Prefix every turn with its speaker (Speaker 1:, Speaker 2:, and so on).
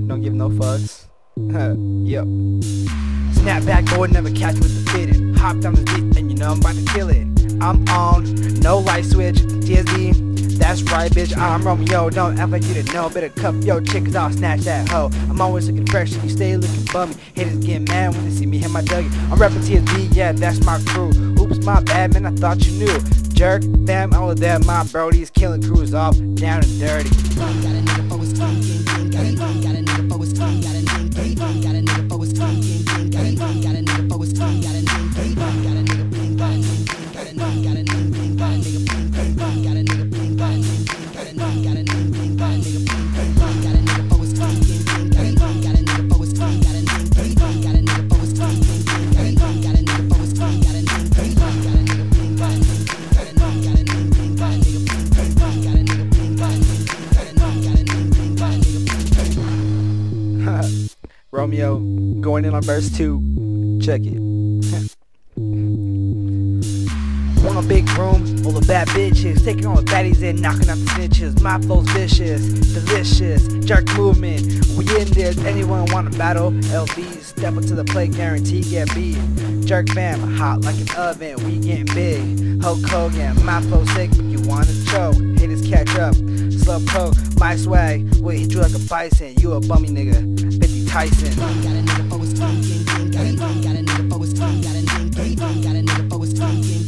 Speaker 1: don't give no fucks. Yep. Snap back, boy, never catch me with the fitting. Hopped on the beat, and you know I'm about to kill it. I'm on, no light switch, TSB, that's right, bitch, I'm Romeo. Don't act like you didn't know, better cuff your chick, cause I'll snatch that hoe. I'm always looking fresh, and you stay looking bummy. Haters get mad when they see me hit my Dougie. I'm rapping TSB, yeah, that's my crew. Oops, my bad, man, I thought you knew. Jerk, fam, all of that, my brodies, killing crews off, down and dirty.
Speaker 2: Got a nigga for his tweaking, got a nigga for his tweaking, got a nigga for his tweaking, got a nigga for his tweaking, got a nigga got a nigga pink, got a nigga got a nigga pink, got a nigga pink, got a nigga pink, got a nigga pink, got a nigga pink, got a nigga for his tweaking, got a nigga for his tweaking, got a nigga for his tweaking, got a nigga for his tweaking, got a nigga for his tweaking, got a nigga pink, got a nigga pink, got a nigga pink, got a nigga pink, got a nigga pink, got a nigga pink.
Speaker 1: Romeo, going in on verse 2. Check it. Want a big room full of bad bitches, taking all the baddies and knocking out the snitches. My flow's vicious, delicious, jerk movement. We in this, anyone want to battle? LV, step up to the plate, guarantee get beat. Jerk fam, hot like an oven, we getting big. Hulk Hogan, my flow sick, but you wanna choke. Haters catch up, slow poke, my swag will hit you like a bison. You a bummy nigga, 50 Tyson.
Speaker 2: Got a nigga for his tweaking, got a nigga for his tweaking, got a nigga for his tweaking,